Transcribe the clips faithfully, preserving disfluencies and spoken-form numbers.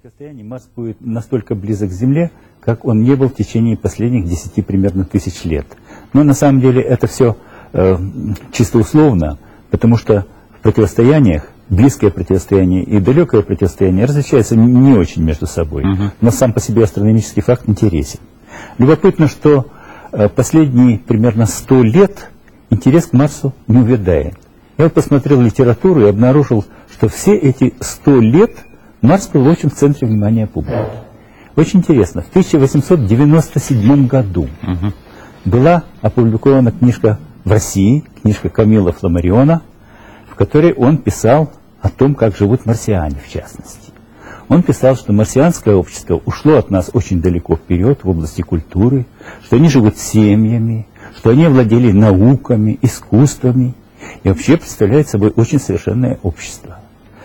расстоянии Марс будет настолько близок к Земле, как он не был в течение последних десяти примерно тысяч лет. Но на самом деле это все э, чисто условно, потому что в противостояниях близкое противостояние и далекое противостояние различаются не очень между собой. Uh-huh. Но сам по себе астрономический факт интересен. Любопытно, что э, последние примерно сто лет интерес к Марсу не увядает. Я вот посмотрел литературу и обнаружил, что все эти сто лет Марс был очень в центре внимания публики. Очень интересно. В тысяча восемьсот девяносто седьмом году uh-huh. была опубликована книжка в России, книжка Камила Фламариона, в которой он писал о том, как живут марсиане, в частности. Он писал, что марсианское общество ушло от нас очень далеко вперед в области культуры, что они живут семьями, что они владели науками, искусствами и вообще представляют собой очень совершенное общество.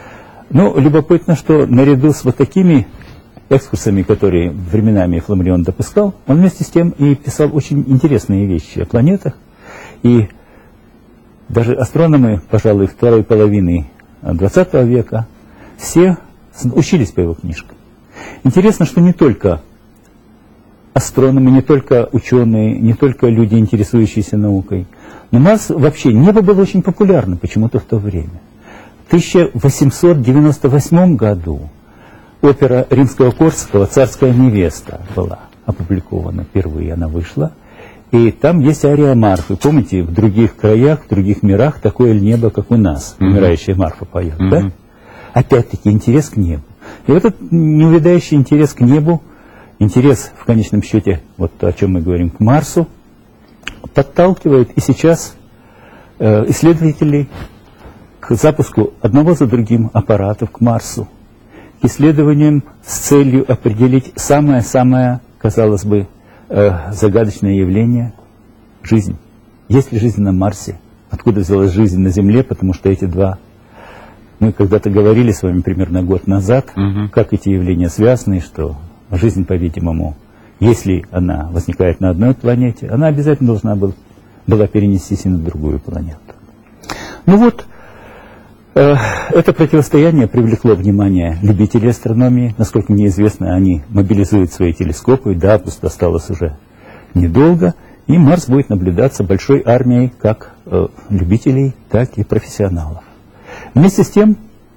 Но любопытно, что наряду с вот такими экскурсами, которые временами Фламарион допускал, он вместе с тем и писал очень интересные вещи о планетах. И даже астрономы, пожалуй, второй половины двадцатого века, все учились по его книжкам. Интересно, что не только астрономы, не только ученые, не только люди, интересующиеся наукой, но Марс вообще, небо было очень популярно почему-то в то время. В тысяча восемьсот девяносто восьмом году опера Римского-Корсакова «Царская невеста» была опубликована, впервые она вышла. И там есть ария Марфы. Помните, в других краях, в других мирах такое небо, как у нас. Mm-hmm. Умирающая Марфа поет, mm-hmm. да? Опять-таки интерес к небу. И вот этот неувядающий интерес к небу, интерес, в конечном счете, вот то, о чем мы говорим, к Марсу, подталкивает и сейчас э, исследователей к запуску одного за другим аппаратов к Марсу, к исследованиям с целью определить самое-самое, казалось бы, э, загадочное явление – жизнь. Есть ли жизнь на Марсе? Откуда взялась жизнь на Земле? Потому что эти два… Мы когда-то говорили с вами примерно год назад, угу. как эти явления связаны, что жизнь, по-видимому, если она возникает на одной планете, она обязательно должна был, была перенестись и на другую планету. Ну вот, э, это противостояние привлекло внимание любителей астрономии. Насколько мне известно, они мобилизуют свои телескопы, до августа осталось уже недолго, и Марс будет наблюдаться большой армией как э, любителей, так и профессионалов. Вместе с тем,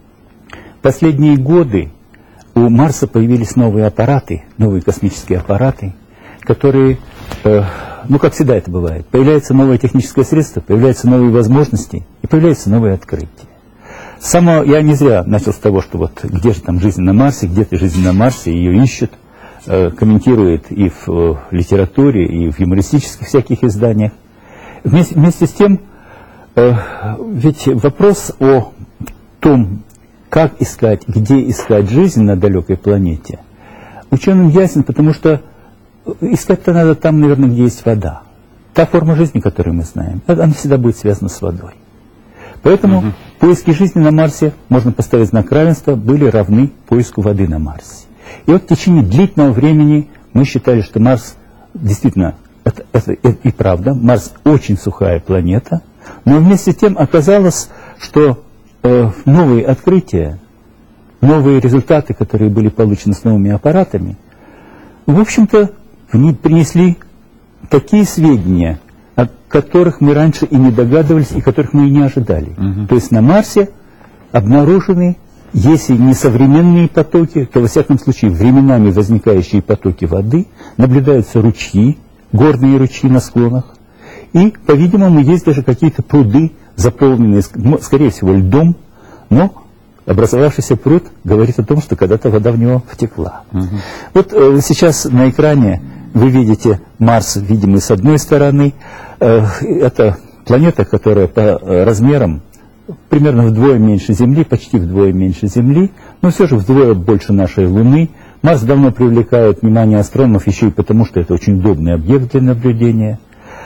последние годы у Марса появились новые аппараты, новые космические аппараты, которые, э, ну как всегда это бывает, появляется новое техническое средство, появляются новые возможности и появляются новые открытия. Само, я не зря начал с того, что вот где же там жизнь на Марсе, где-то жизнь на Марсе, ее ищут, э, комментируют и в э, литературе, и в юмористических всяких изданиях. Вместе, вместе с тем, э, ведь вопрос о том, как искать, где искать жизнь на далекой планете, ученым ясен, потому что искать-то надо там, наверное, где есть вода. Та форма жизни, которую мы знаем, она всегда будет связана с водой. Поэтому угу. поиски жизни на Марсе, можно поставить знак равенства, были равны поиску воды на Марсе. И вот в течение длительного времени мы считали, что Марс действительно, это, это, это и правда, Марс очень сухая планета, но вместе с тем оказалось, что новые открытия, новые результаты, которые были получены с новыми аппаратами, в общем-то, принесли такие сведения, о которых мы раньше и не догадывались, и которых мы и не ожидали. Uh-huh. То есть на Марсе обнаружены, если не современные потоки, то, во всяком случае, временами возникающие потоки воды, наблюдаются ручьи, горные ручьи на склонах, и, по-видимому, есть даже какие-то пруды, заполненные, скорее всего, льдом, но образовавшийся пруд говорит о том, что когда-то вода в него втекла. Угу. Вот э, сейчас на экране вы видите Марс, видимый с одной стороны. Э, это планета, которая по размерам примерно вдвое меньше Земли, почти вдвое меньше Земли, но все же вдвое больше нашей Луны. Марс давно привлекает внимание астрономов еще и потому, что это очень удобный объект для наблюдения.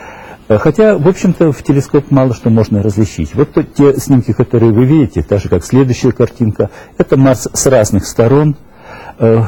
Хотя, в общем-то, в телескоп мало что можно различить. Вот те снимки, которые вы видите, так же, как следующая картинка, это Марс с разных сторон. То,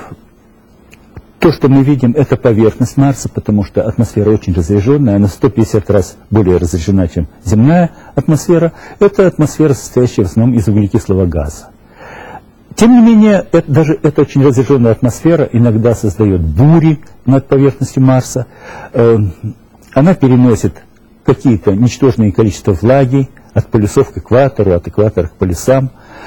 что мы видим, это поверхность Марса, потому что атмосфера очень разряженная, она сто пятьдесят раз более разряжена, чем земная атмосфера. Это атмосфера, состоящая в основном из углекислого газа. Тем не менее, это, даже эта очень разряженная атмосфера иногда создает бури над поверхностью Марса. Э, она переносит какие-то ничтожные количества влаги от полюсов к экватору, от экватора к полюсам.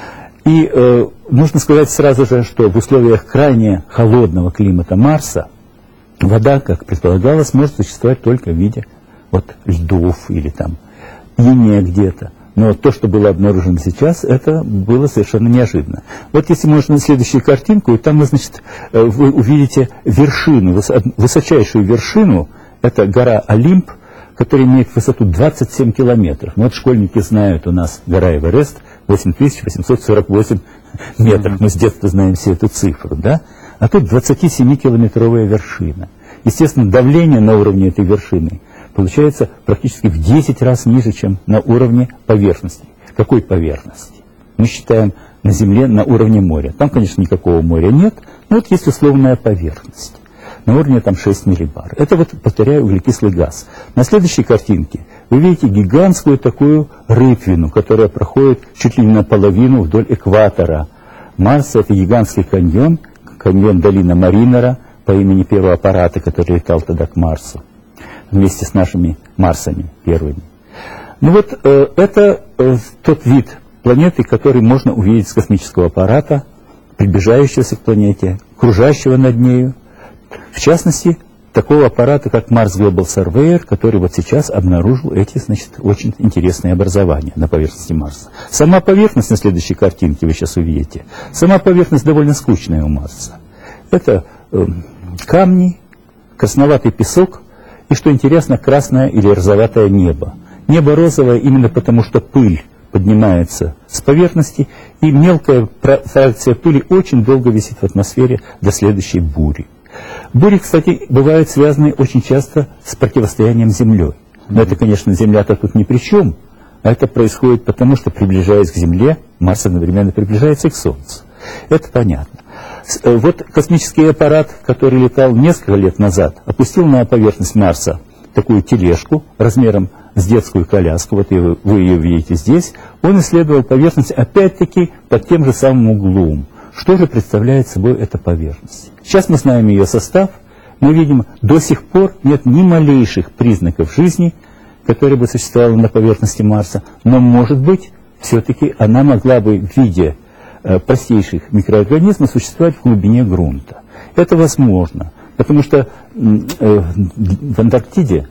И э, нужно сказать сразу же, что в условиях крайне холодного климата Марса вода, как предполагалось, может существовать только в виде вот, льдов или там иния где-то. Но то, что было обнаружено сейчас, это было совершенно неожиданно. Вот если можно на следующую картинку, и там, значит, вы увидите вершину, высочайшую вершину, это гора Олимп, которая имеет высоту двадцать семь километров. Ну, вот школьники знают, у нас гора Эверест восемь тысяч восемьсот сорок восемь метров. Мы с детства знаем всю эту цифру, да? А тут двадцатисемикилометровая вершина. Естественно, давление на уровне этой вершины получается практически в десять раз ниже, чем на уровне поверхности. Какой поверхности? Мы считаем на Земле на уровне моря. Там, конечно, никакого моря нет, но вот есть условная поверхность. На уровне там шесть миллибар. Это вот, повторяю, углекислый газ. На следующей картинке вы видите гигантскую такую рытвину, которая проходит чуть ли не наполовину вдоль экватора Марса. Это гигантский каньон, каньон долина Маринера по имени первого аппарата, который летал тогда к Марсу, вместе с нашими Марсами первыми. Ну вот э, это э, тот вид планеты, который можно увидеть с космического аппарата, приближающегося к планете, кружащего над нею. В частности, такого аппарата, как Mars Global Surveyor, который вот сейчас обнаружил эти, значит, очень интересные образования на поверхности Марса. Сама поверхность на следующей картинке вы сейчас увидите. Сама поверхность довольно скучная у Марса. Это э, камни, красноватый песок и, что интересно, красное или розоватое небо. Небо розовое именно потому, что пыль поднимается с поверхности, и мелкая фракция пыли очень долго висит в атмосфере до следующей бури. Бури, кстати, бывают связаны очень часто с противостоянием с Землей. Но это, конечно, Земля-то тут ни при чем. А это происходит потому, что, приближаясь к Земле, Марс одновременно приближается к Солнцу. Это понятно. Вот космический аппарат, который летал несколько лет назад, опустил на поверхность Марса такую тележку размером с детскую коляску. Вот вы ее видите здесь. Он исследовал поверхность опять-таки под тем же самым углом. Что же представляет собой эта поверхность? Сейчас мы знаем ее состав. Мы видим, до сих пор нет ни малейших признаков жизни, которая бы существовала на поверхности Марса. Но, может быть, все-таки она могла бы в виде э, простейших микроорганизмов существовать в глубине грунта. Это возможно, потому что э, в Антарктиде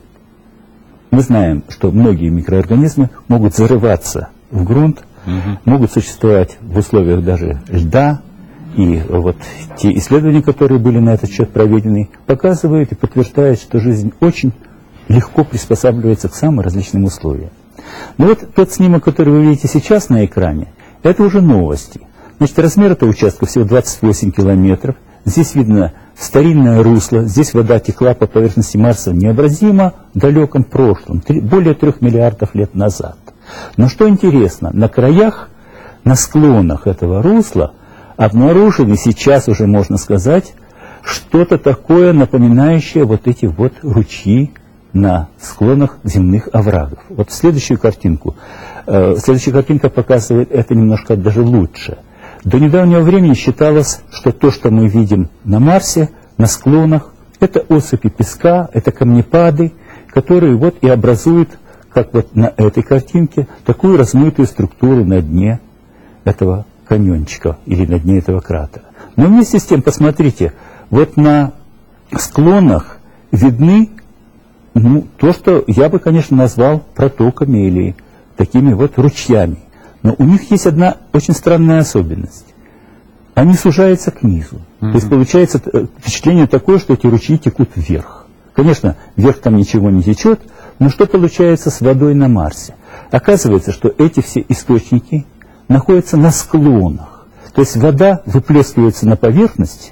мы знаем, что многие микроорганизмы могут зарываться в грунт, угу. могут существовать в условиях даже льда. И вот те исследования, которые были на этот счет проведены, показывают и подтверждают, что жизнь очень легко приспосабливается к самым различным условиям. Но вот тот снимок, который вы видите сейчас на экране, это уже новости. Значит, размер этого участка всего двадцать восемь километров. Здесь видно старинное русло. Здесь вода текла по поверхности Марса в необразимо далеком прошлом, более трех миллиардов лет назад. Но что интересно, на краях, на склонах этого русла обнаружены сейчас уже, можно сказать, что-то такое, напоминающее вот эти вот ручьи на склонах земных оврагов. Вот следующую картинку. Э, следующая картинка показывает это немножко даже лучше. До недавнего времени считалось, что то, что мы видим на Марсе, на склонах, это осыпи песка, это камнепады, которые вот и образуют, как вот на этой картинке, такую размытую структуру на дне этого каньончика или на дне этого кратера. Но вместе с тем, посмотрите, вот на склонах видны ну, то, что я бы, конечно, назвал протоками или такими вот ручьями. Но у них есть одна очень странная особенность. Они сужаются к низу. Mm-hmm. То есть получается впечатление такое, что эти ручьи текут вверх. Конечно, вверх там ничего не течет, но что получается с водой на Марсе? Оказывается, что эти все источники находятся на склонах. То есть вода выплескивается на поверхность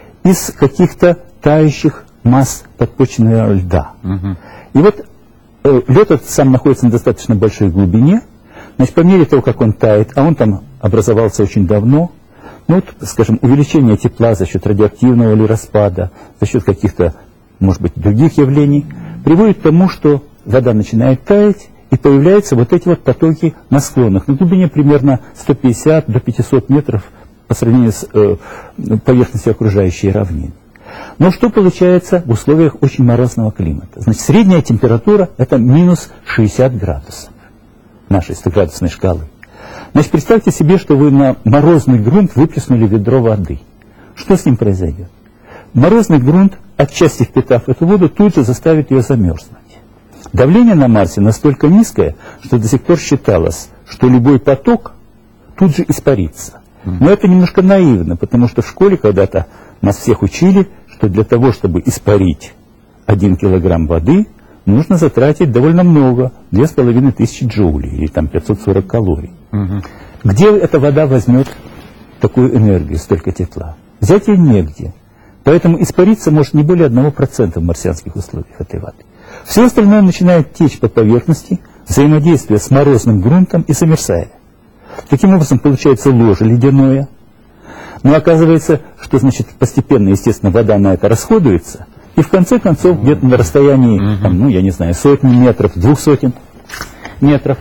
из каких-то тающих масс подпочвенного льда. Uh-huh. И вот э, лед этот сам находится на достаточно большой глубине. Значит, по мере того, как он тает, а он там образовался очень давно, ну вот, скажем, увеличение тепла за счет радиоактивного или распада, за счет каких-то, может быть, других явлений, приводит к тому, что вода начинает таять, и появляются вот эти вот потоки на склонах. На глубине примерно сто пятьдесят до пятисот метров по сравнению с э, поверхностью окружающей равнины. Но что получается в условиях очень морозного климата? Значит, средняя температура – это минус шестьдесят градусов нашей стоградусной шкалы. Значит, представьте себе, что вы на морозный грунт выплеснули ведро воды. Что с ним произойдет? Морозный грунт, отчасти впитав эту воду, тут же заставит ее замерзнуть. Давление на Марсе настолько низкое, что до сих пор считалось, что любой поток тут же испарится. Но это немножко наивно, потому что в школе когда-то нас всех учили, что для того, чтобы испарить один килограмм воды, нужно затратить довольно много, две с половиной тысячи джоулей, или там пятьсот сорок калорий. Угу. Где эта вода возьмет такую энергию, столько тепла? Взять ее негде. Поэтому испариться может не более одного процента в марсианских условиях этой воды. Все остальное начинает течь по поверхности, взаимодействие с морозным грунтом и замерзая. Таким образом получается ложе ледяное. Но оказывается, что значит постепенно, естественно, вода на это расходуется, и в конце концов где-то на расстоянии, там, ну я не знаю, сотни метров, двух сотен метров,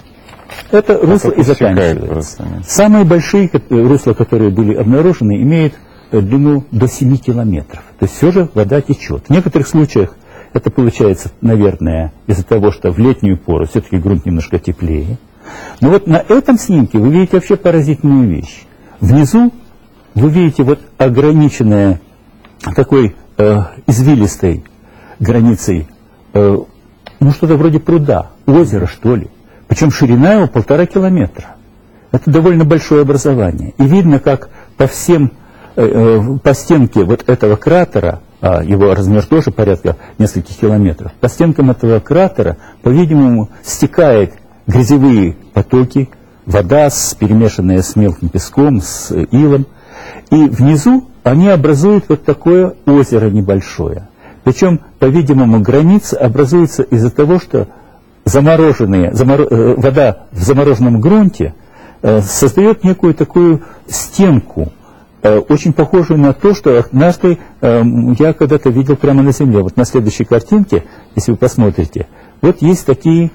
это русло и заканчивается. Самые большие русла, которые были обнаружены, имеют длину до семи километров. То есть все же вода течет. В некоторых случаях это получается, наверное, из-за того, что в летнюю пору все-таки грунт немножко теплее. Но вот на этом снимке вы видите вообще поразительную вещь. Внизу вы видите вот ограниченная такой э, извилистой границей, э, ну что-то вроде пруда, озера что ли. Причем ширина его полтора километра. Это довольно большое образование. И видно, как по всем, э, э, по стенке вот этого кратера, а его размер тоже порядка нескольких километров, по стенкам этого кратера, по-видимому, стекает грязевые потоки, вода, с, перемешанная с мелким песком, с илом. И внизу они образуют вот такое озеро небольшое. Причем, по-видимому, граница образуется из-за того, что замороженные, замор, э, вода в замороженном грунте э, создает некую такую стенку, э, очень похожую на то, что однажды э, я когда-то видел прямо на Земле. Вот на следующей картинке, если вы посмотрите, вот есть такие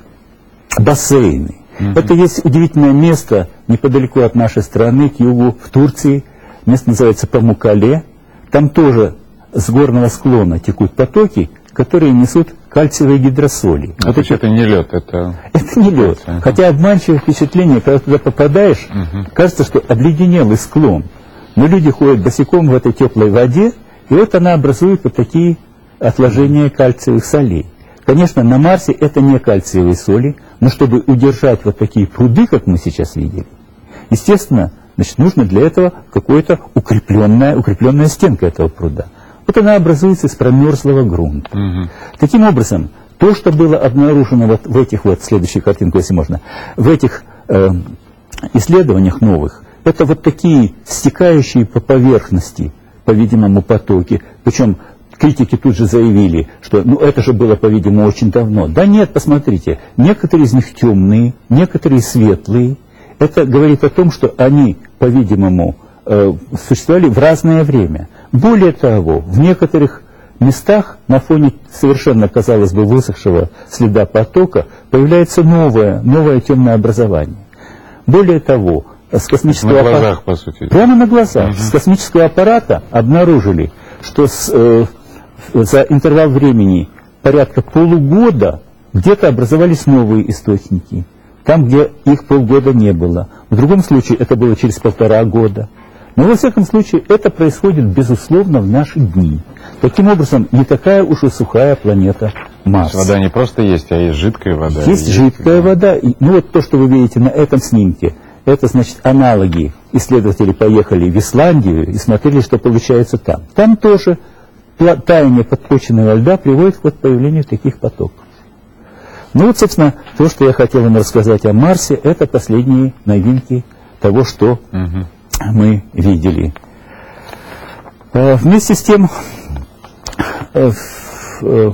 бассейны. Mm-hmm. Это есть удивительное место неподалеку от нашей страны, к югу, в Турции. Место называется Памуккале. Там тоже с горного склона текут потоки, которые несут кальциевые гидросоли. А вот это, это не лед, это... Это не лед. Uh-huh. Хотя обманчивое впечатление, когда туда попадаешь, uh-huh. кажется, что обледенелый склон. Но люди ходят босиком в этой теплой воде, и вот она образует вот такие отложения кальциевых солей. Конечно, на Марсе это не кальциевые соли, но чтобы удержать вот такие пруды, как мы сейчас видели, естественно, значит, нужно для этого какая-то укрепленная, укрепленная стенка этого пруда. Вот она образуется из промерзлого грунта. Угу. Таким образом, то, что было обнаружено вот в этих, вот следующую картинку, если можно, в этих э, исследованиях новых, это вот такие стекающие по поверхности, по-видимому, потоки. Причем критики тут же заявили, что ну это же было, по-видимому, очень давно. Да нет, посмотрите, некоторые из них темные, некоторые светлые. Это говорит о том, что они, по-видимому, э, существовали в разное время. Более того, в некоторых местах на фоне совершенно, казалось бы, высохшего следа потока появляется новое, новое темное образование. Более того, с космического на глазах, аппарата, по сути. Прямо на глазах. Угу. С космического аппарата обнаружили, что с, э, за интервал времени порядка полугода где-то образовались новые источники. Там, где их полгода не было. В другом случае это было через полтора года. Но, во всяком случае, это происходит, безусловно, в наши дни. Таким образом, не такая уж и сухая планета Марс. Вода не просто есть, а есть жидкая вода. Есть, есть жидкая да. вода. И, ну вот то, что вы видите на этом снимке, это, значит, аналоги. Исследователи поехали в Исландию и смотрели, что получается там. Там тоже таяние подпочвенного льда приводит к вот появлению таких потоков. Ну вот, собственно, то, что я хотел вам рассказать о Марсе, это последние новинки того, что угу. мы видели. Э, вместе с тем, э, э,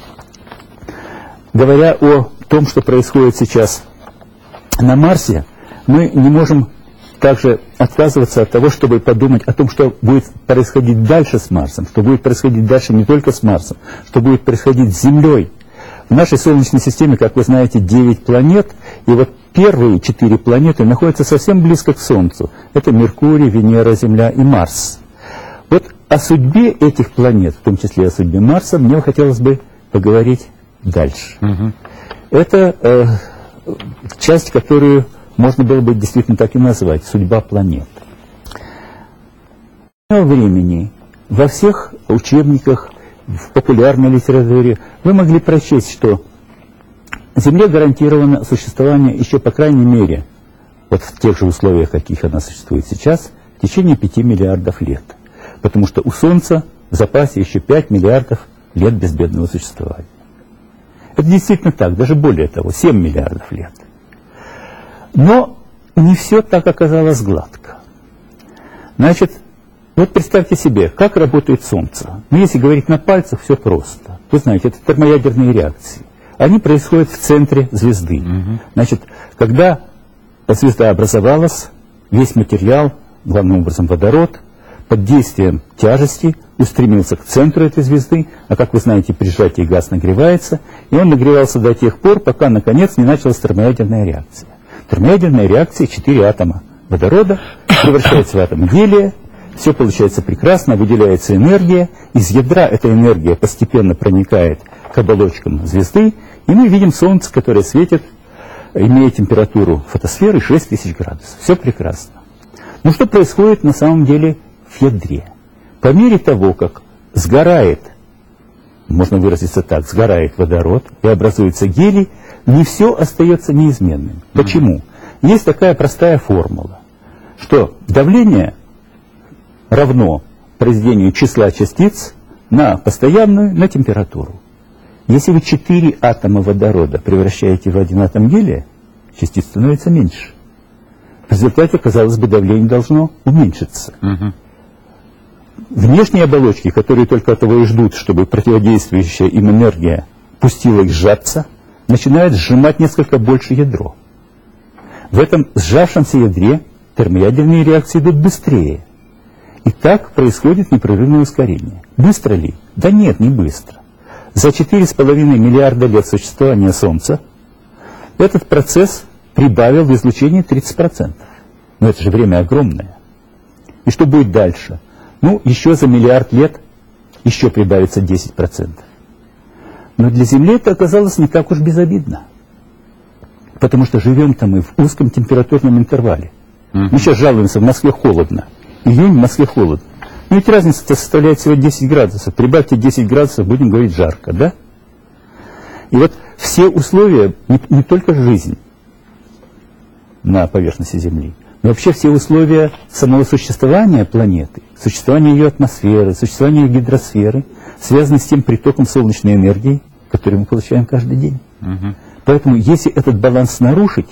говоря о том, что происходит сейчас на Марсе, мы не можем также отказываться от того, чтобы подумать о том, что будет происходить дальше с Марсом, что будет происходить дальше не только с Марсом, что будет происходить с Землей. В нашей Солнечной системе, как вы знаете, девять планет, И вот первые четыре планеты находятся совсем близко к Солнцу. Это Меркурий, Венера, Земля и Марс. Вот о судьбе этих планет, в том числе о судьбе Марса, мне хотелось бы поговорить дальше. Угу. Это э, часть, которую можно было бы действительно так и назвать, судьба планет. В времени во всех учебниках, в популярной литературе вы могли прочесть, что Земле гарантировано существование еще, по крайней мере, вот в тех же условиях, каких она существует сейчас, в течение пяти миллиардов лет. Потому что у Солнца в запасе еще пять миллиардов лет безбедного существования. Это действительно так, даже более того, семь миллиардов лет. Но не все так оказалось гладко. Значит, вот представьте себе, как работает Солнце. Ну, если говорить на пальцах, все просто. Вы знаете, это термоядерные реакции. Они происходят в центре звезды. Угу. Значит, когда звезда образовалась, весь материал, главным образом водород, под действием тяжести устремился к центру этой звезды, а как вы знаете, при сжатии газ нагревается, и он нагревался до тех пор, пока, наконец, не началась термоядерная реакция. Термоядерная реакция, четыре атома водорода превращаются в атом гелия, все получается прекрасно, выделяется энергия, из ядра эта энергия постепенно проникает к оболочкам звезды, и мы видим Солнце, которое светит, имея температуру фотосферы шесть тысяч градусов. Все прекрасно. Но что происходит на самом деле в ядре? По мере того, как сгорает, можно выразиться так, сгорает водород и образуется гелий, не все остается неизменным. Почему? Есть такая простая формула, что давление равно произведению числа частиц на постоянную, на температуру. Если вы четыре атома водорода превращаете в один атом гелия, частиц становится меньше. В результате, казалось бы, давление должно уменьшиться. Угу. Внешние оболочки, которые только того и ждут, чтобы противодействующая им энергия пустила их сжаться, начинают сжимать несколько больше ядро. В этом сжавшемся ядре термоядерные реакции идут быстрее. И так происходит непрерывное ускорение. Быстро ли? Да нет, не быстро. За четыре с половиной миллиарда лет существования Солнца этот процесс прибавил в излучении тридцать процентов. Но это же время огромное. И что будет дальше? Ну, еще за миллиард лет еще прибавится десять процентов. Но для Земли это оказалось не так уж безобидно. Потому что живем-то мы в узком температурном интервале. Mm-hmm. Мы сейчас жалуемся, в Москве холодно. Июнь в Москве холодно. Ну ведь разница-то составляет всего десять градусов. Прибавьте десять градусов, будем говорить жарко, да? И вот все условия, не, не только жизнь на поверхности Земли, но вообще все условия самого существования планеты, существования ее атмосферы, существования ее гидросферы, связаны с тем притоком солнечной энергии, который мы получаем каждый день. Угу. Поэтому если этот баланс нарушить,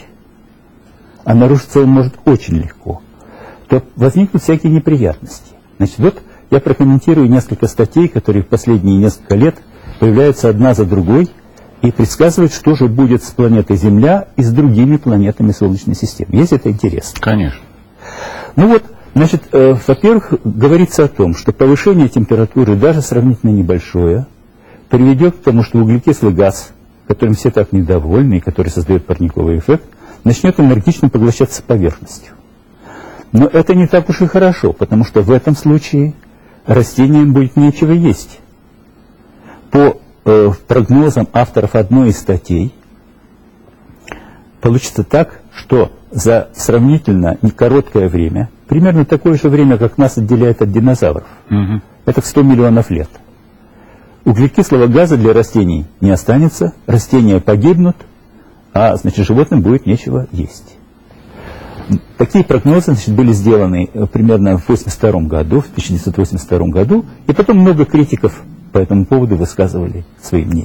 а нарушиться он может очень легко, то возникнут всякие неприятности. Значит, вот я прокомментирую несколько статей, которые в последние несколько лет появляются одна за другой и предсказывают, что же будет с планетой Земля и с другими планетами Солнечной системы. Если это интересно. Конечно. Ну вот, значит, э, во-первых, говорится о том, что повышение температуры, даже сравнительно небольшое, приведет к тому, что углекислый газ, которым все так недовольны и который создает парниковый эффект, начнет энергично поглощаться поверхностью. Но это не так уж и хорошо, потому что в этом случае растениям будет нечего есть. По э, прогнозам авторов одной из статей, получится так, что за сравнительно короткое время, примерно такое же время, как нас отделяет от динозавров, угу. это сто миллионов лет, углекислого газа для растений не останется, растения погибнут, а значит животным будет нечего есть. Такие прогнозы, значит, были сделаны примерно в восемьдесят втором году, в тысяча девятьсот восемьдесят втором году, и потом много критиков по этому поводу высказывали свои мнения.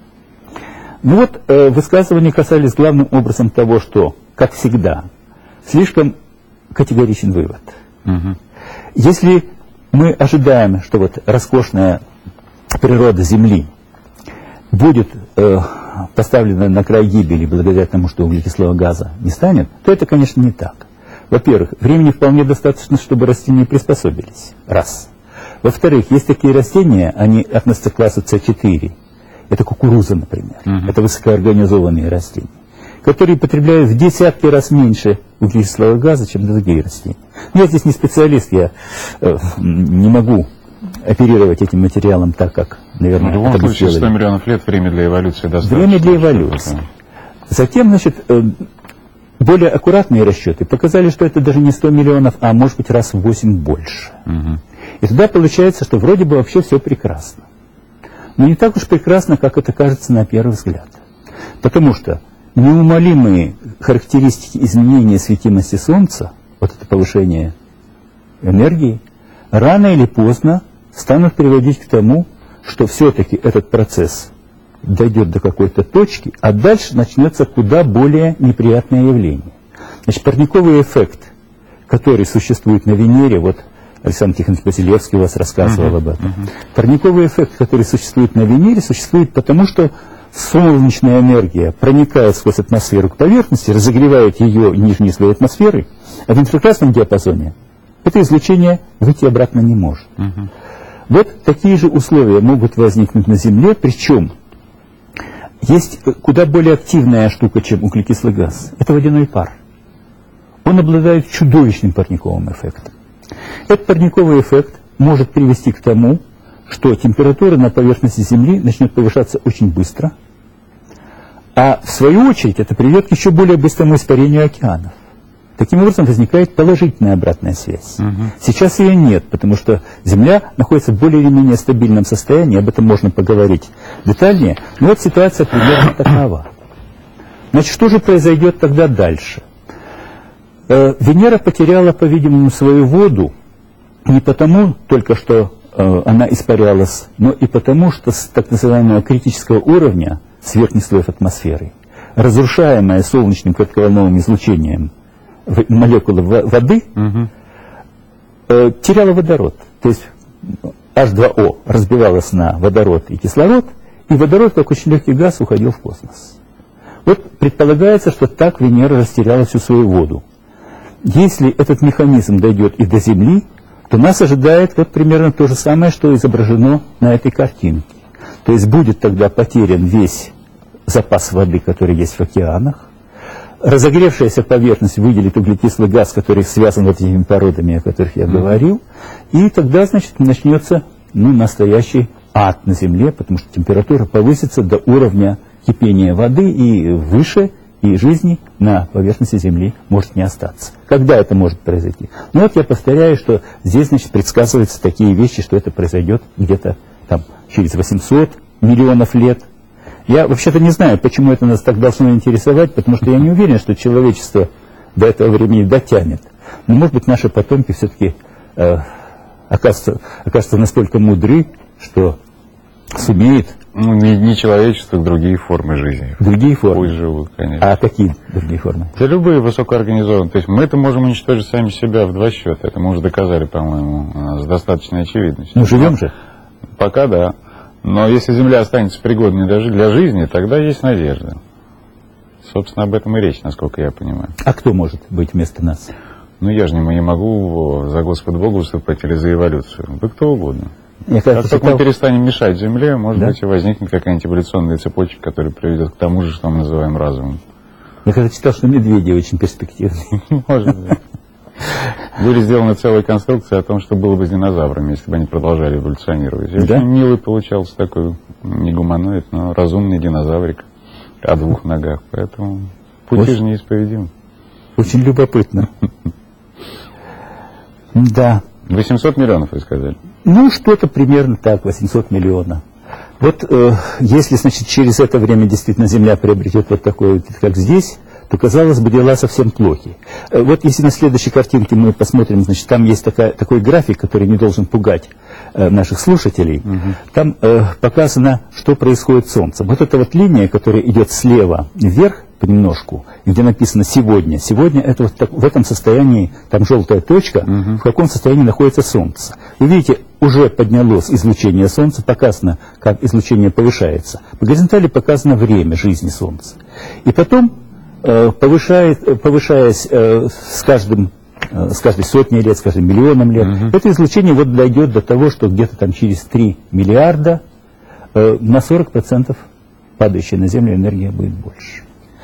Ну вот, э, высказывания касались главным образом того, что, как всегда, слишком категоричен вывод. Угу. Если мы ожидаем, что вот роскошная природа Земли будет э, поставлена на край гибели благодаря тому, что углекислого газа не станет, то это, конечно, не так. Во-первых, времени вполне достаточно, чтобы растения приспособились. Раз. Во-вторых, есть такие растения, они относятся к классу С четыре. Это кукуруза, например. Uh-huh. Это высокоорганизованные растения, которые потребляют в десятки раз меньше углекислого газа, чем другие растения. Я здесь не специалист, я э, не могу оперировать этим материалом так, как, наверное, в любом это бы случае сделали. сто миллионов лет время для эволюции достаточно. Время для эволюции. Затем, значит, э, более аккуратные расчеты показали, что это даже не сто миллионов, а может быть раз в восемь больше. Угу. И тогда получается, что вроде бы вообще все прекрасно. Но не так уж прекрасно, как это кажется на первый взгляд. Потому что неумолимые характеристики изменения светимости Солнца, вот это повышение энергии, рано или поздно станут приводить к тому, что все-таки этот процесс дойдет до какой-то точки, а дальше начнется куда более неприятное явление. Значит, парниковый эффект, который существует на Венере, вот Александр Тихонович Василевский у вас рассказывал uh-huh, об этом. Uh-huh. Парниковый эффект, который существует на Венере, существует потому, что солнечная энергия проникает сквозь атмосферу к поверхности, разогревает ее нижние слои атмосферы, а в инфракрасном диапазоне это излучение выйти обратно не может. Uh-huh. Вот такие же условия могут возникнуть на Земле, причем есть куда более активная штука, чем углекислый газ. Это водяной пар. Он обладает чудовищным парниковым эффектом. Этот парниковый эффект может привести к тому, что температура на поверхности Земли начнет повышаться очень быстро, а в свою очередь это приведет к еще более быстрому испарению океанов. Таким образом возникает положительная обратная связь. Угу. Сейчас ее нет, потому что Земля находится в более или менее стабильном состоянии, об этом можно поговорить детальнее, но вот ситуация примерно такова. Значит, что же произойдет тогда дальше? Э, Венера потеряла, по-видимому, свою воду не потому только, что э, она испарялась, но и потому, что с так называемого критического уровня, с верхних слоев атмосферы, разрушаемая солнечным коротковолновым излучением молекулы воды угу. э, теряла водород. То есть эйч два о разбивалась на водород и кислород, и водород, как очень легкий газ, уходил в космос. Вот предполагается, что так Венера растеряла всю свою воду. Если этот механизм дойдет и до Земли, то нас ожидает вот примерно то же самое, что изображено на этой картинке. То есть будет тогда потерян весь запас воды, который есть в океанах, разогревшаяся поверхность выделит углекислый газ, который связан вот этими породами, о которых я говорил, и тогда, значит, начнется ну, настоящий ад на Земле, потому что температура повысится до уровня кипения воды и выше, и жизни на поверхности Земли может не остаться. Когда это может произойти? Ну вот я повторяю, что здесь, значит, предсказываются такие вещи, что это произойдет где-то там через восемьсот миллионов лет. Я вообще-то не знаю, почему это нас так должно интересовать, потому что я не уверен, что человечество до этого времени дотянет. Но, может быть, наши потомки все-таки э, окажутся, окажутся настолько мудры, что сумеют... Ну, не, не человечество, другие формы жизни. Другие формы? Пусть живут, конечно. А какие другие формы? Да любые высокоорганизованные. То есть мы это можем уничтожить сами себя в два счета. Это мы уже доказали, по-моему, с достаточной очевидностью. Ну, живем же? Пока да. Но если Земля останется пригодной для жизни, тогда есть надежда. Собственно, об этом и речь, насколько я понимаю. А кто может быть вместо нас? Ну, я же не, не могу за Господа Бога выступать или за эволюцию. Да кто угодно. Я как только читал... мы перестанем мешать Земле, может да? быть, и возникнет какая-нибудь эволюционная цепочка, которая приведет к тому же, что мы называем разумом. Я когда читал, что медведи очень перспективные. Может быть. Были сделаны целые конструкции о том, что было бы с динозаврами, если бы они продолжали эволюционировать. И да? очень милый получался такой, не гуманоид, но разумный динозаврик о двух ногах. Поэтому пути очень, же неисповедимы. Очень любопытно. Да. восемьсот миллионов, вы сказали? Ну, что-то примерно так, восемьсот миллионов. Вот э, если, значит, через это время действительно Земля приобретет вот такой вот, как здесь, то, казалось бы, дела совсем плохи. Э, вот если на следующей картинке мы посмотрим, значит, там есть такая, такой график, который не должен пугать э, наших слушателей. Угу. Там э, показано, что происходит с Солнцем. Вот эта вот линия, которая идет слева вверх понемножку, где написано «сегодня». Сегодня это вот так, в этом состоянии, там желтая точка, угу. в каком состоянии находится Солнце. Вы видите, уже поднялось излучение Солнца, показано, как излучение повышается. По горизонтали показано время жизни Солнца. И потом, э, повышает, повышаясь э, с, каждым, э, с каждой сотней лет, с каждым миллионом лет, угу. это излучение вот дойдет до того, что где-то там через три миллиарда э, на сорок процентов падающая на Землю энергия будет больше.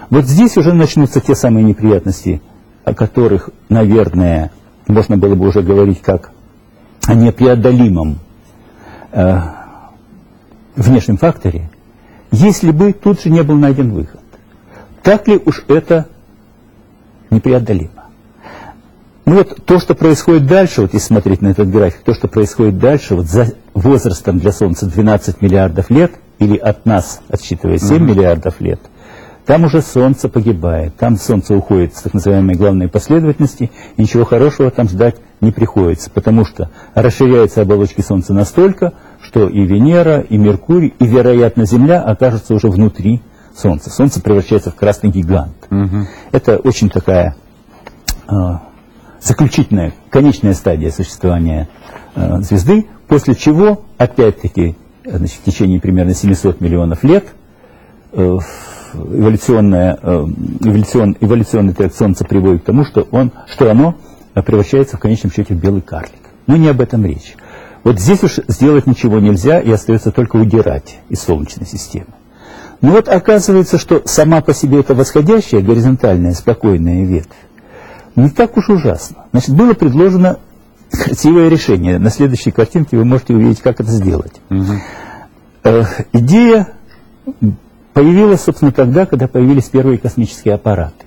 Вот здесь уже начнутся те самые неприятности, о которых, наверное, можно было бы уже говорить как о непреодолимом э, внешнем факторе, если бы тут же не был найден выход. Так ли уж это непреодолимо? Ну вот то, что происходит дальше, вот если смотреть на этот график, то, что происходит дальше, вот за возрастом для Солнца двенадцать миллиардов лет, или от нас, отсчитывая семь mm-hmm. миллиардов лет, там уже Солнце погибает, там Солнце уходит с так называемой главной последовательности, и ничего хорошего там ждать не приходится, потому что расширяются оболочки Солнца настолько, что и Венера, и Меркурий, и, вероятно, Земля окажутся уже внутри Солнца. Солнце превращается в красный гигант. Mm-hmm. Это очень такая э, заключительная, конечная стадия существования э, звезды, после чего, опять-таки, значит, в течение примерно семисот миллионов лет э, эволюционная, э, эволюцион, эволюционный тракт Солнца приводит к тому, что, он, что оно превращается в конечном счете в белый карлик. Но не об этом речь. Вот здесь уж сделать ничего нельзя, и остается только удирать из Солнечной системы. Но вот оказывается, что сама по себе эта восходящая, горизонтальная, спокойная ветвь не так уж ужасно. Значит, было предложено красивое решение. На следующей картинке вы можете увидеть, как это сделать. Угу. Э, идея появилась, собственно, тогда, когда появились первые космические аппараты.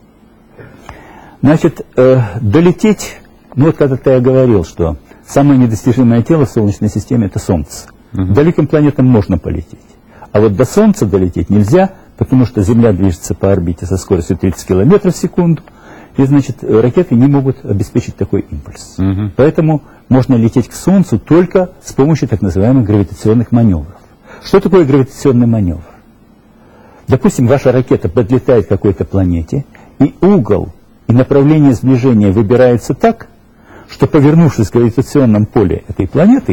Значит, э, долететь, ну вот когда-то я говорил, что самое недостижимое тело в Солнечной системе — это Солнце. Угу. К далеким планетам можно полететь. А вот до Солнца долететь нельзя, потому что Земля движется по орбите со скоростью тридцать километров в секунду, и, значит, ракеты не могут обеспечить такой импульс. Угу. Поэтому можно лететь к Солнцу только с помощью так называемых гравитационных маневров. Что такое гравитационный маневр? Допустим, ваша ракета подлетает к какой-то планете, и угол и направление сближения выбираются так, что, повернувшись в гравитационном поле этой планеты,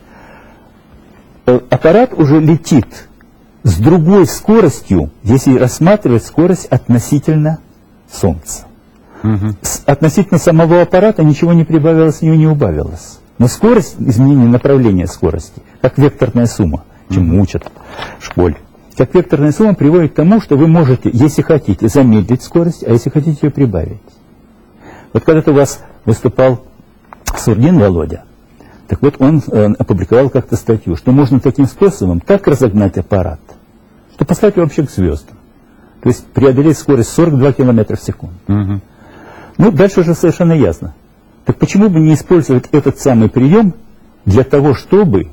угу. аппарат уже летит с другой скоростью, если рассматривать скорость относительно Солнца. Угу. Относительно самого аппарата ничего не прибавилось, ничего не убавилось. Но скорость, изменение направления скорости, как векторная сумма, чему угу. учат в школе, как векторная сумма приводит к тому, что вы можете, если хотите, замедлить скорость, а если хотите, ее прибавить. Вот когда-то у вас выступал Сурдин Володя, так вот он э, опубликовал как-то статью, что можно таким способом так разогнать аппарат, что послать его вообще к звездам. То есть преодолеть скорость сорок два километра в секунду. Угу. Ну, дальше уже совершенно ясно. Так почему бы не использовать этот самый прием для того, чтобы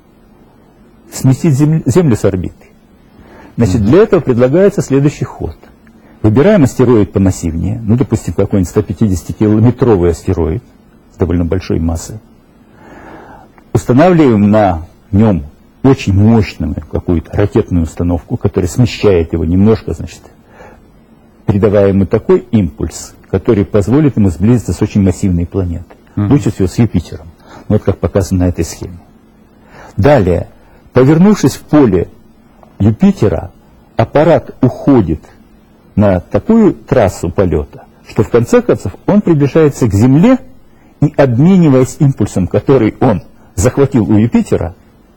сместить землю, землю с орбиты? Значит, для этого предлагается следующий ход. Выбираем астероид помассивнее, ну, допустим, какой-нибудь сто пятидесятикилометровый астероид с довольно большой массой. Устанавливаем на нем очень мощную какую-то ракетную установку, которая смещает его немножко, значит, придавая ему такой импульс, который позволит ему сблизиться с очень массивной планетой. Mm-hmm. Лучше всего с Юпитером. Вот как показано на этой схеме. Далее, повернувшись в поле Юпитера, аппарат уходит на такую трассу полета, что в конце концов он приближается к Земле и, обмениваясь импульсом, который он захватил у Юпитера,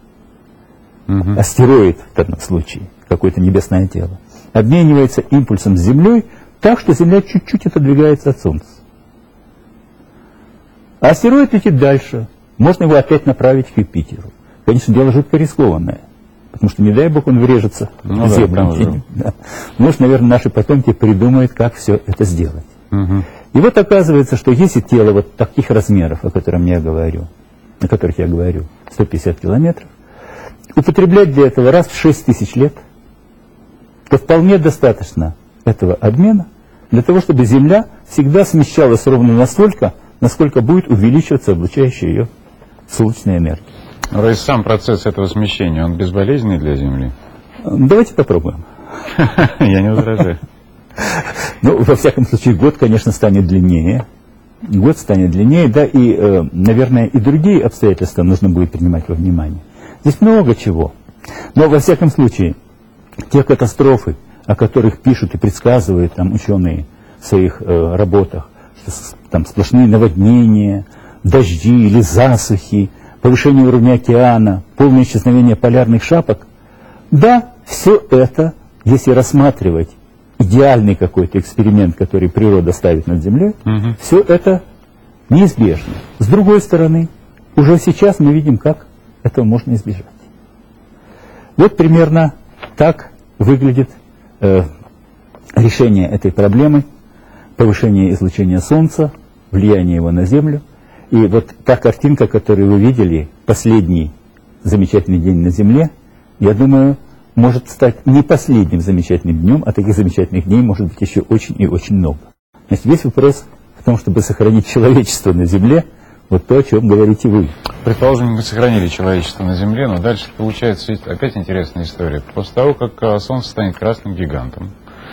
угу. астероид в данном случае, какое-то небесное тело, обменивается импульсом с Землей так, что Земля чуть-чуть отодвигается от Солнца. А астероид летит дальше. Можно его опять направить к Юпитеру. Конечно, дело жутко рискованное. Потому что, не дай бог, он врежется ну, в Землю. Да, да. Может, наверное, наши потомки придумают, как все это сделать. Угу. И вот оказывается, что если тело вот таких размеров, о которых я говорю, о которых я говорю, сто пятьдесят километров, употреблять для этого раз в шесть тысяч лет, то вполне достаточно этого обмена для того, чтобы Земля всегда смещалась ровно настолько, насколько будет увеличиваться облучающая ее солнечная энергия. То есть сам процесс этого смещения, он безболезненный для Земли? Давайте попробуем. Я не возражаю. Ну, во всяком случае, год, конечно, станет длиннее. Год станет длиннее, да, и, э, наверное, и другие обстоятельства нужно будет принимать во внимание. Здесь много чего. Но, во всяком случае, те катастрофы, о которых пишут и предсказывают там ученые в своих э, работах, что там сплошные наводнения, дожди или засухи, повышение уровня океана, полное исчезновение полярных шапок, да, все это, если рассматривать идеальный какой-то эксперимент, который природа ставит над Землей, угу. все это неизбежно. С другой стороны, уже сейчас мы видим, как этого можно избежать. Вот примерно так выглядит э, решение этой проблемы, повышение излучения Солнца, влияние его на Землю. И вот та картинка, которую вы видели, последний замечательный день на Земле, я думаю, может стать не последним замечательным днем, а таких замечательных дней может быть еще очень и очень много. Значит, весь вопрос в том, чтобы сохранить человечество на Земле, вот то, о чем говорите вы. Предположим, мы сохранили человечество на Земле, но дальше получается опять интересная история. После того, как Солнце станет красным гигантом,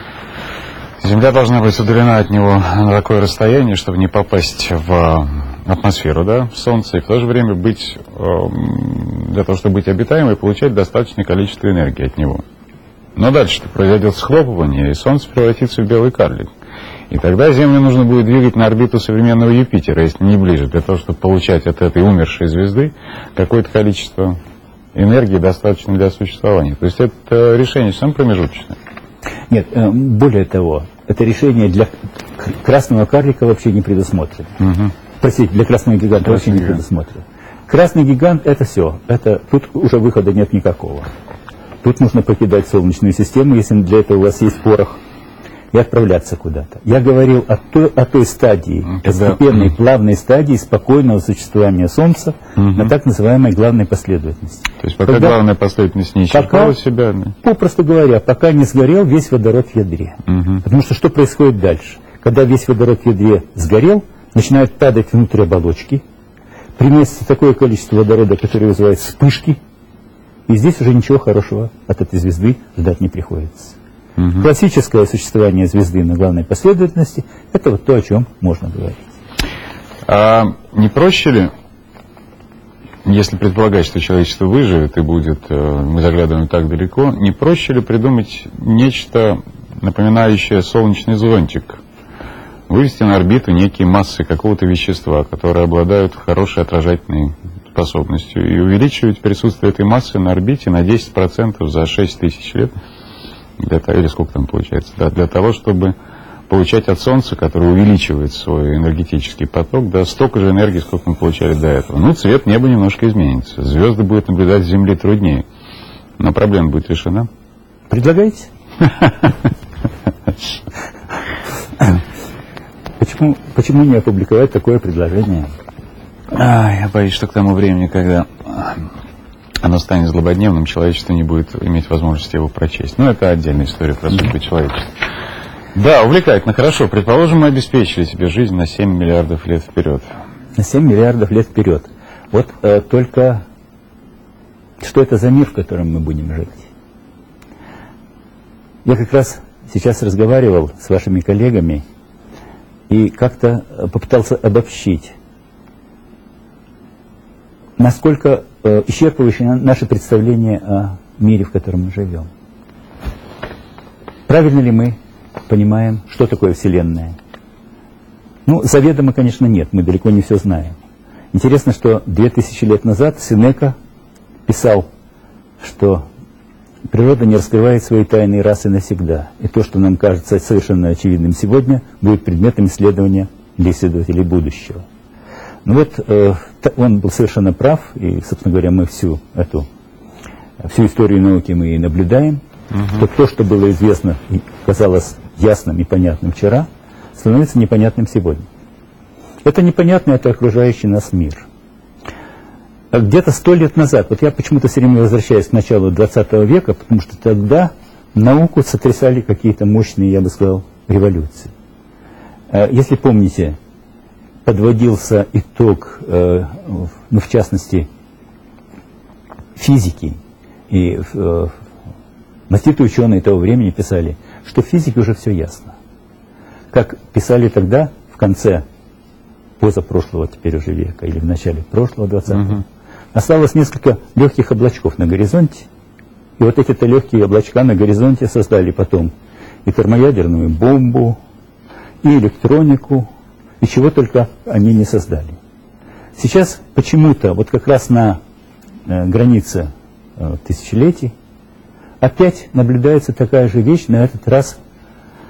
Земля должна быть удалена от него на такое расстояние, чтобы не попасть в атмосферу, да, Солнца, и в то же время быть, для того, чтобы быть обитаемой, получать достаточное количество энергии от него. Но дальше произойдет схлопывание, и Солнце превратится в белый карлик. И тогда Землю нужно будет двигать на орбиту современного Юпитера, если не ближе, для того, чтобы получать от этой умершей звезды какое-то количество энергии, достаточно для существования. То есть это решение совсем промежуточное. Нет, более того, это решение для красного карлика вообще не предусмотрено. Угу. Простите, для красного гиганта Красный вообще не гигант. предусмотрено. Красный гигант — это все. Это, тут уже выхода нет никакого. Тут нужно покидать Солнечную систему, если для этого у вас есть порох, и отправляться куда-то. Я говорил о той, о той стадии, постепенной, да. плавной стадии спокойного существования Солнца угу. на так называемой главной последовательности. То есть пока Когда, главная последовательность не исчерпала себя? Да? Попросту говоря, пока не сгорел весь водород в ядре. Угу. Потому что что происходит дальше? Когда весь водород в ядре сгорел, начинают падать внутрь оболочки, приместится такое количество водорода, которое вызывает вспышки, и здесь уже ничего хорошего от этой звезды ждать не приходится. Угу. Классическое существование звезды на главной последовательности — это вот то, о чем можно говорить. А не проще ли, если предполагать, что человечество выживет и будет, мы заглядываем так далеко, не проще ли придумать нечто, напоминающее солнечный зонтик, вывести на орбиту некие массы какого-то вещества, которые обладают хорошей отражательной способностью, и увеличивать присутствие этой массы на орбите на десять процентов за шесть тысяч лет, для того, или сколько там получается, да, для того, чтобы получать от Солнца, которое увеличивает свой энергетический поток, да, столько же энергии, сколько мы получали до этого. Ну, цвет неба немножко изменится, звезды будут наблюдать с Земли труднее, но проблема будет решена. Предлагаете? Почему, почему не опубликовать такое предложение? А, я боюсь, что к тому времени, когда оно станет злободневным, человечество не будет иметь возможности его прочесть. Но это отдельная история про судьбу человечества. Да, увлекательно, хорошо. Предположим, мы обеспечили себе жизнь на семь миллиардов лет вперед. На семь миллиардов лет вперед. Вот э, только что это за мир, в котором мы будем жить? Я как раз сейчас разговаривал с вашими коллегами и как-то попытался обобщить, насколько э, исчерпывающее наше представление о мире, в котором мы живем. Правильно ли мы понимаем, что такое Вселенная? Ну, заведомо, конечно, нет, мы далеко не все знаем. Интересно, что две тысячи лет назад Сенека писал, что природа не раскрывает свои тайны раз и навсегда, и то, что нам кажется совершенно очевидным сегодня, будет предметом исследования для исследователей будущего. Ну вот, э, он был совершенно прав, и, собственно говоря, мы всю эту, всю историю науки мы и наблюдаем, угу. что то, что было известно и казалось ясным и понятным вчера, становится непонятным сегодня. Это непонятно, это окружающий нас мир. Где-то сто лет назад, вот я почему-то все время возвращаюсь к началу двадцатого века, потому что тогда науку сотрясали какие-то мощные, я бы сказал, революции. Если помните, подводился итог, э, ну, в частности, физики, и э, маститые ученые того времени писали, что в физике уже все ясно. Как писали тогда, в конце позапрошлого теперь уже века, или в начале прошлого, двадцатого, угу. осталось несколько легких облачков на горизонте, и вот эти-то легкие облачка на горизонте создали потом и термоядерную бомбу, и электронику, и чего только они не создали. Сейчас почему-то, вот как раз на э, границе э, тысячелетий, опять наблюдается такая же вещь, на этот раз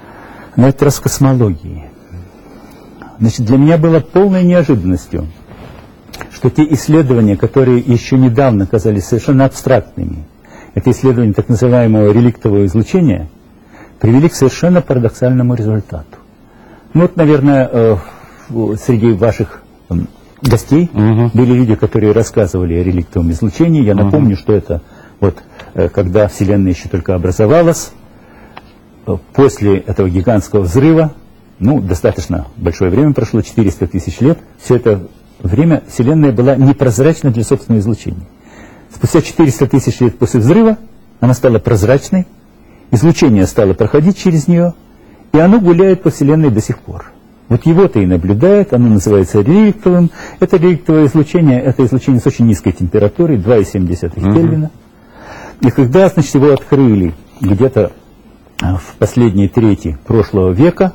на этот раз космологии. Значит, для меня было полной неожиданностью, что те исследования, которые еще недавно казались совершенно абстрактными, это исследование так называемого реликтового излучения, привели к совершенно парадоксальному результату. Ну вот, наверное, среди ваших гостей угу. были люди, которые рассказывали о реликтовом излучении. Я напомню, угу. что это вот когда Вселенная еще только образовалась, после этого гигантского взрыва, ну, достаточно большое время прошло, четыреста тысяч лет, все это время Вселенная была непрозрачна для собственного излучения. Спустя четыреста тысяч лет после взрыва она стала прозрачной, излучение стало проходить через нее, и оно гуляет по Вселенной до сих пор. Вот его-то и наблюдает, оно называется реликтовым. Это реликтовое излучение, это излучение с очень низкой температурой, два и семь десятых Кельвина. И когда, значит, его открыли где-то в последней трети прошлого века,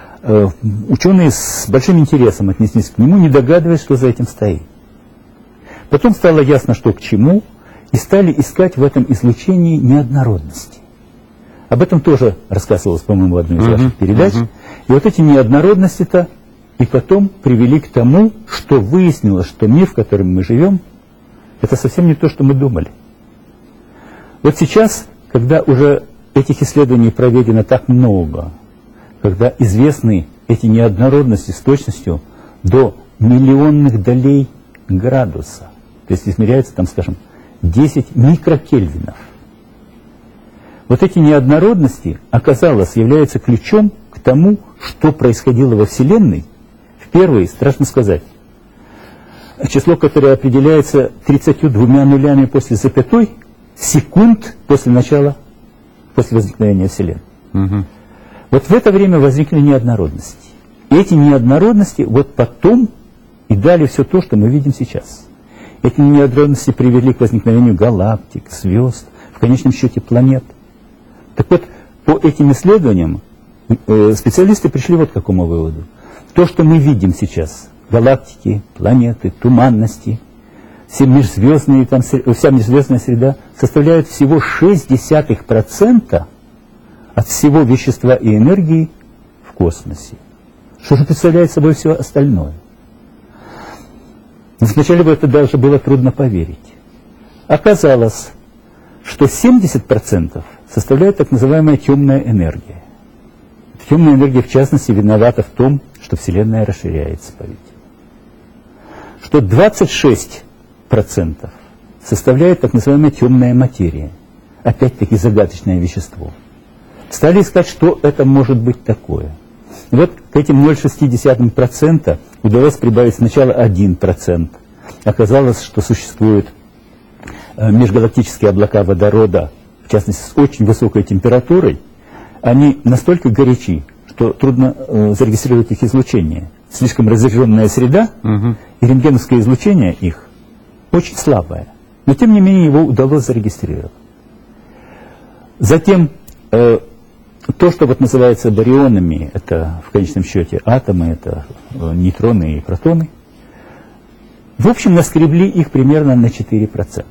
ученые с большим интересом отнеслись к нему, не догадываясь, что за этим стоит. Потом стало ясно, что к чему, и стали искать в этом излучении неоднородности. Об этом тоже рассказывалось, по-моему, в одной из uh-huh, ваших передач. Uh-huh. И вот эти неоднородности-то и потом привели к тому, что выяснилось, что мир, в котором мы живем, это совсем не то, что мы думали. Вот сейчас, когда уже этих исследований проведено так много, когда известны эти неоднородности с точностью до миллионных долей градуса, то есть измеряется там, скажем, десять микрокельвинов. Вот эти неоднородности, оказалось, являются ключом к тому, что происходило во Вселенной в первые, страшно сказать, число, которое определяется тридцатью двумя нулями после запятой, секунд после начала, после возникновения Вселенной. Угу. Вот в это время возникли неоднородности. И эти неоднородности вот потом и дали все то, что мы видим сейчас. Эти неоднородности привели к возникновению галактик, звезд, в конечном счете планет. Так вот, по этим исследованиям э, специалисты пришли вот к какому выводу. То, что мы видим сейчас, галактики, планеты, туманности, все межзвездные, там, вся межзвездная среда, составляет всего шесть десятых процента от всего вещества и энергии в космосе. Что же представляет собой все остальное? Но сначала в это даже было трудно поверить. Оказалось, что семьдесят процентов составляет так называемая темная энергия. Темная энергия, в частности, виновата в том, что Вселенная расширяется, по-видимому. Что двадцать шесть процентов составляет так называемая темная материя. Опять-таки загадочное вещество. Стали искать, что это может быть такое. И вот к этим ноль целых шесть десятых процента удалось прибавить сначала один процент. Оказалось, что существуют межгалактические облака водорода, в частности, с очень высокой температурой. Они настолько горячи, что трудно э, зарегистрировать их излучение. Слишком разряженная среда, угу. и рентгеновское излучение их очень слабое. Но, тем не менее, его удалось зарегистрировать. Затем, э, то, что вот называется барионами, это в конечном счете атомы, это э, нейтроны и протоны, в общем, наскребли их примерно на четыре процента.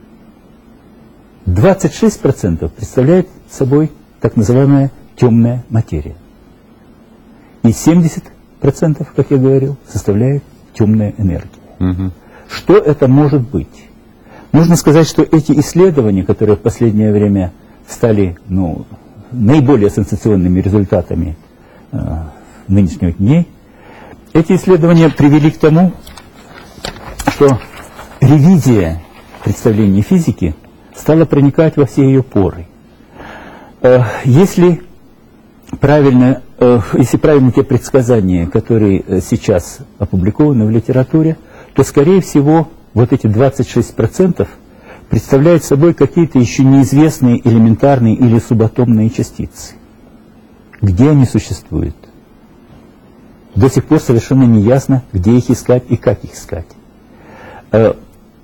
двадцать шесть процентов представляет собой так называемая темная материя. И семьдесят процентов, как я говорил, составляет темная энергия. Угу. Что это может быть? Нужно сказать, что эти исследования, которые в последнее время стали ну, наиболее сенсационными результатами э, нынешних дней, эти исследования привели к тому, что ревизия представлений физики стала проникать во все ее поры. Э, если правильно, э, если правильны те предсказания, которые сейчас опубликованы в литературе, то, скорее всего, вот эти двадцать шесть процентов представляют собой какие-то еще неизвестные элементарные или субатомные частицы. Где они существуют? До сих пор совершенно не ясно, где их искать и как их искать. Э,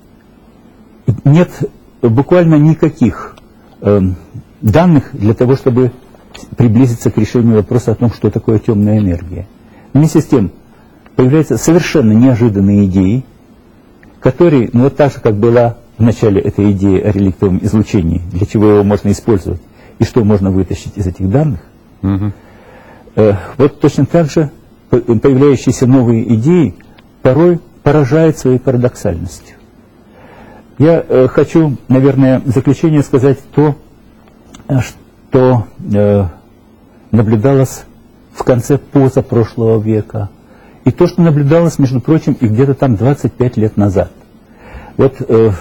нет буквально никаких э, данных для того, чтобы приблизиться к решению вопроса о том, что такое темная энергия. Вместе с тем появляются совершенно неожиданные идеи, которые, ну вот так же, как была в начале эта идея о реликтовом излучении, для чего его можно использовать и что можно вытащить из этих данных, угу. э, вот точно так же появляющиеся новые идеи порой поражают своей парадоксальностью. Я э, хочу, наверное, в заключение сказать то, что э, наблюдалось в конце позапрошлого века, и то, что наблюдалось, между прочим, и где-то там двадцать пять лет назад. Вот э,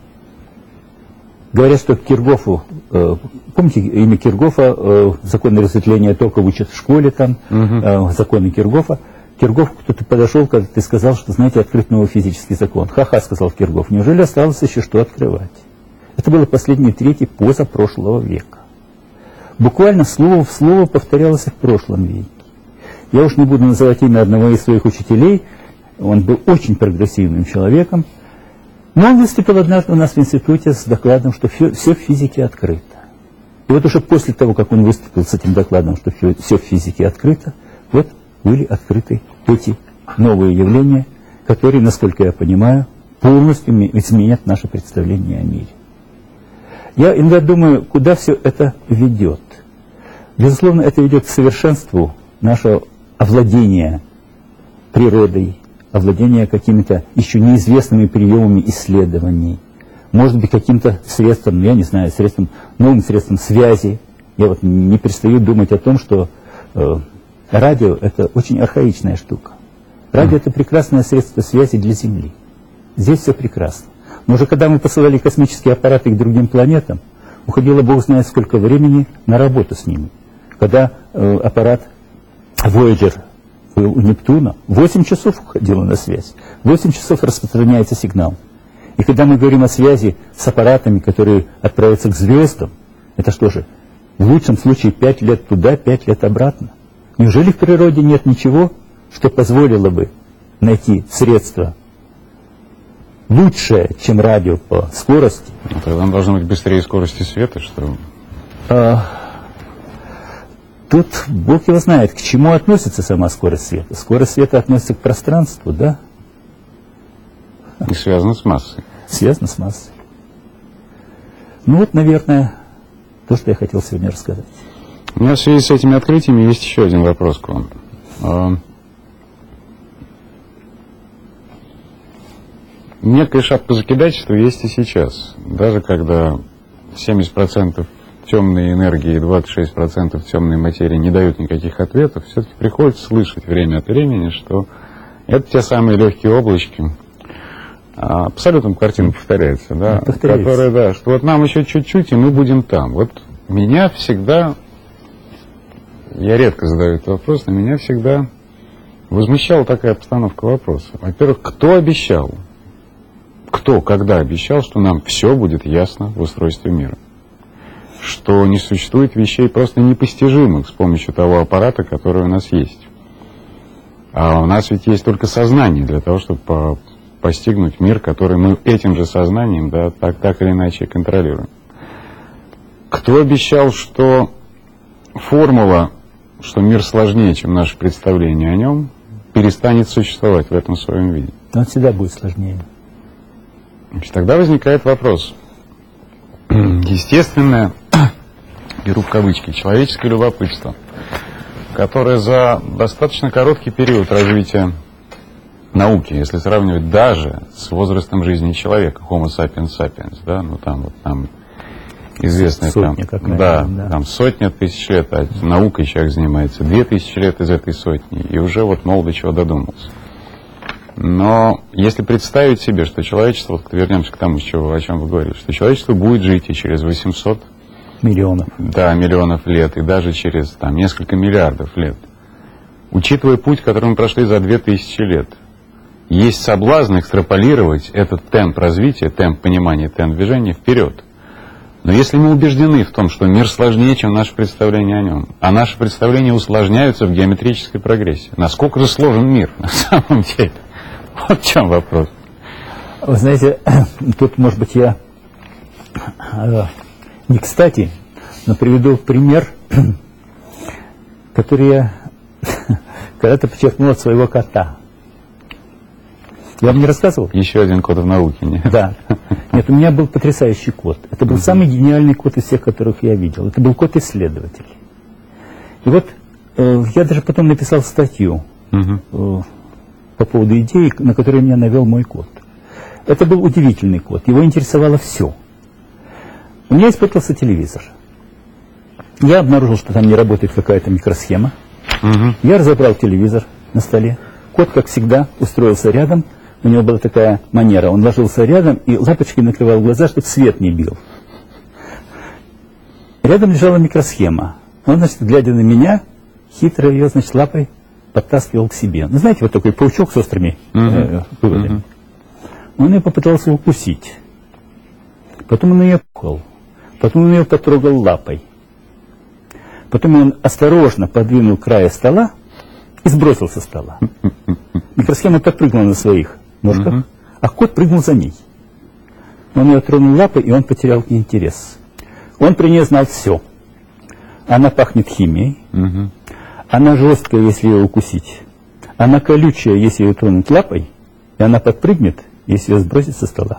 говорят, что Киргофу, э, помните имя Киргофа, э, законы разветвления тока учат в школе, там, э, законы Киргофа. Киргоф, кто-то подошел, когда ты сказал, что, знаете, открыть новый физический закон. Ха-ха, сказал Киргоф, неужели осталось еще что открывать? Это было последние трети позапрошлого века. Буквально слово в слово повторялось и в прошлом веке. Я уж не буду называть имя одного из своих учителей, он был очень прогрессивным человеком, но он выступил однажды у нас в институте с докладом, что все, все в физике открыто. И вот уже после того, как он выступил с этим докладом, что все, все в физике открыто, вот были открыты эти новые явления, которые, насколько я понимаю, полностью изменят наше представление о мире. Я иногда думаю, куда все это ведет. Безусловно, это ведет к совершенству нашего овладения природой, овладения какими-то еще неизвестными приемами исследований, может быть, каким-то средством, я не знаю, средством, новым средством связи. Я вот не перестаю думать о том, что э, радио — это очень архаичная штука. Радио — это прекрасное средство связи для Земли. Здесь все прекрасно. Но уже когда мы посылали космические аппараты к другим планетам, уходило бог знает сколько времени на работу с ними. Когда э, аппарат Voyager был у Нептуна, восемь часов уходило на связь. восемь часов распространяется сигнал. И когда мы говорим о связи с аппаратами, которые отправятся к звездам, это что же, в лучшем случае пять лет туда, пять лет обратно? Неужели в природе нет ничего, что позволило бы найти средства лучшее, чем радио по скорости? Ну, тогда он должен быть быстрее скорости света, что... А, тут Бог его знает, к чему относится сама скорость света. Скорость света относится к пространству, да? И связано с массой. Связано с массой. Ну вот, наверное, то, что я хотел сегодня рассказать. У меня в связи с этими открытиями есть еще один вопрос к вам. Некая шапка закидательства есть и сейчас. Даже когда семьдесят процентов темной энергии и двадцать шесть процентов темной материи не дают никаких ответов, все-таки приходится слышать время от времени, что это те самые легкие облачки. Абсолютно картина повторяется, да, повторяется. Которая, да, что вот нам еще чуть-чуть, и мы будем там. Вот меня всегда, я редко задаю этот вопрос, но меня всегда возмущала такая постановка вопроса. Во-первых, кто обещал? Кто, когда обещал, что нам все будет ясно в устройстве мира? Что не существует вещей просто непостижимых с помощью того аппарата, который у нас есть. А у нас ведь есть только сознание для того, чтобы по, постигнуть мир, который мы этим же сознанием, да, так, так или иначе контролируем. Кто обещал, что формула, что мир сложнее, чем наше представление о нем, перестанет существовать в этом своем виде? Он всегда будет сложнее. Тогда возникает вопрос. Естественное, беру в кавычки, человеческое любопытство, которое за достаточно короткий период развития науки, если сравнивать даже с возрастом жизни человека, Homo sapiens sapiens, да, ну там вот там известная сотня, там, какая-то, да, да, там сотня тысяч лет, а наукой человек занимается две тысячи лет из этой сотни, и уже вот мол до чего додумался. Но если представить себе, что человечество, вот вернемся к тому, о чем вы говорили, что человечество будет жить и через восемьсот миллионов, да, миллионов лет, и даже через там, несколько миллиардов лет, учитывая путь, который мы прошли за две тысячи лет, есть соблазн экстраполировать этот темп развития, темп понимания, темп движения вперед. Но если мы убеждены в том, что мир сложнее, чем наше представление о нем, а наши представления усложняются в геометрической прогрессии, насколько же сложен мир на самом деле? Вот в чем вопрос. Вы знаете, тут, может быть, я э, не кстати, но приведу пример, который я когда-то подчеркнул от своего кота. Я вам не рассказывал? Еще один кот в науке, нет? Да. Нет, у меня был потрясающий кот. Это был самый гениальный кот из всех, которых я видел. Это был кот-исследователь. И вот Я даже потом написал статью угу. по поводу идеи, на которую меня навел мой кот. Это был удивительный кот, его интересовало все. У меня испортился телевизор. Я обнаружил, что там не работает какая-то микросхема. Угу. Я разобрал телевизор на столе. Кот, как всегда, устроился рядом. У него была такая манера. Он ложился рядом и лапочкой накрывал глаза, чтобы свет не бил. Рядом лежала микросхема. Он, значит, глядя на меня, хитро ее, значит, лапой подтаскивал к себе. Ну, знаете, вот такой паучок с острыми э, выводами. Uh-huh. Он ее попытался укусить. Потом он ее пухал. Потом он ее потрогал лапой. Потом он осторожно подвинул края стола и сбросил со стола. Микросхема подпрыгнула на своих ножках, uh-huh. а кот прыгнул за ней. Он ее тронул лапой, и он потерял к ней интерес. Он при ней знал все. Она пахнет химией. Uh-huh. Она жесткая, если ее укусить. Она колючая, если ее тронуть лапой. И она подпрыгнет, если ее сбросить со стола.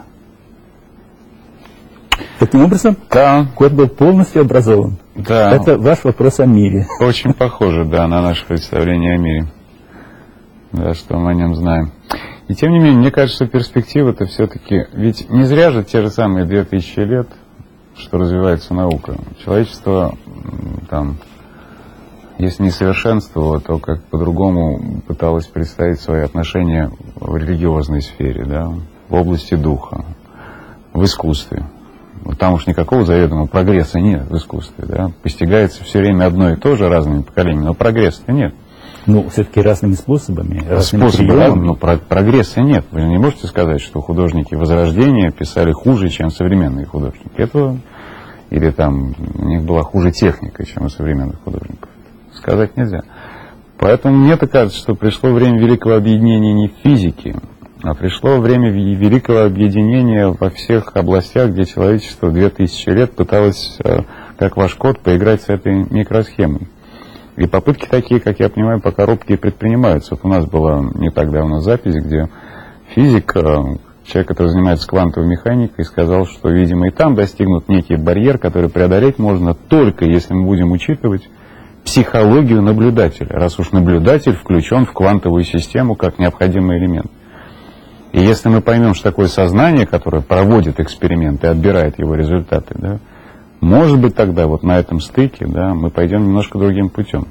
Таким образом, да. кот был полностью образован. Да. Это ваш вопрос о мире. Очень похоже, да, на наше представление о мире. Да, что мы о нем знаем. И тем не менее, мне кажется, перспектива-то все-таки... Ведь не зря же те же самые две тысячи лет, что развивается наука. Человечество там, если не совершенствовало, то как по-другому пыталось представить свои отношения в религиозной сфере, да, в области духа, в искусстве. Там уж никакого заведомого прогресса нет в искусстве, да. Постигается все время одно и то же разными поколениями, но прогресса нет. Ну, все-таки разными способами, разными способами, приемами. Но про прогресса нет. Вы не можете сказать, что художники Возрождения писали хуже, чем современные художники. Это, или там у них была хуже техника, чем у современных художников. Сказать нельзя. Поэтому мне-то кажется, что пришло время великого объединения не в физике, а пришло время великого объединения во всех областях, где человечество две тысячи лет пыталось, как ваш кот, поиграть с этой микросхемой. И попытки такие, как я понимаю, пока робкие предпринимаются. Вот у нас была не так давно запись, где физик, человек, который занимается квантовой механикой, сказал, что, видимо, и там достигнут некий барьер, который преодолеть можно только если мы будем учитывать психологию наблюдателя, раз уж наблюдатель включен в квантовую систему как необходимый элемент. И если мы поймем, что такое сознание, которое проводит эксперименты и отбирает его результаты, да, может быть, тогда вот на этом стыке, да, мы пойдем немножко другим путем.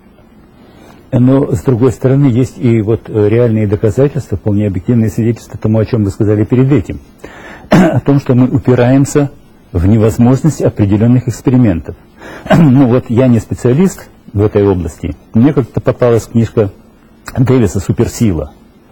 Но, с другой стороны, есть и вот реальные доказательства, вполне объективные свидетельства тому, о чем вы сказали перед этим. О том, что мы упираемся в невозможность определенных экспериментов. Ну вот я не специалист в этой области. Мне как-то попалась книжка Дэвиса «Суперсила».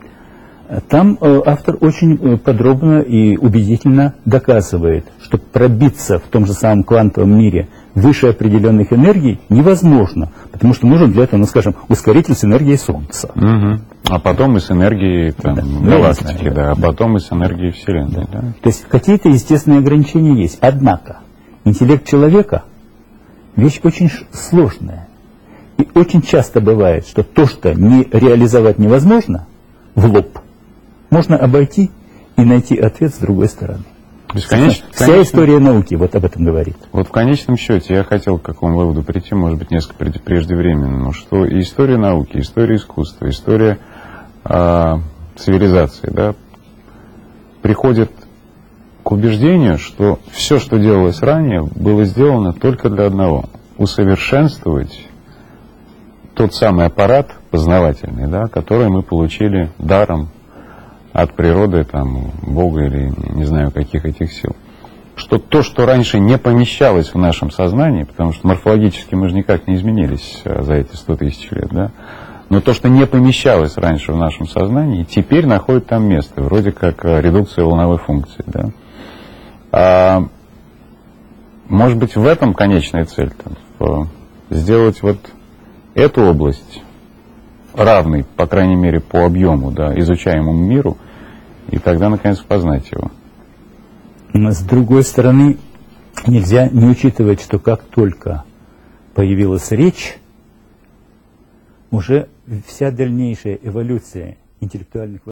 Там э, автор очень э, подробно и убедительно доказывает, что пробиться в том же самом квантовом мире выше определенных энергий невозможно, потому что нужен для этого, ну скажем, ускоритель с энергией Солнца. Угу. А потом и с энергией там, да, галактики, да, да, а потом и с энергией Вселенной. Да. Да. То есть какие-то естественные ограничения есть. Однако интеллект человека вещь очень сложная. И очень часто бывает, что то, что не реализовать невозможно, в лоб, можно обойти и найти ответ с другой стороны. Бесконечно, Вся конечно, история науки вот об этом говорит. Вот в конечном счете я хотел к какому выводу прийти, может быть, несколько преждевременно, что и история науки, история искусства, история э, цивилизации, да, приходит к убеждению, что все, что делалось ранее, было сделано только для одного — усовершенствовать тот самый аппарат познавательный, да, который мы получили даром от природы, там, Бога или не знаю каких этих сил. Что то, что раньше не помещалось в нашем сознании, потому что морфологически мы же никак не изменились за эти сто тысяч лет, да, но то, что не помещалось раньше в нашем сознании, теперь находит там место, вроде как редукция волновой функции, да. А, может быть, в этом конечная цель, там, сделать вот эту область равный, по крайней мере, по объему, да, изучаемому миру, и тогда, наконец, познать его. С другой стороны, нельзя не учитывать, что как только появилась речь, уже вся дальнейшая эволюция интеллектуальных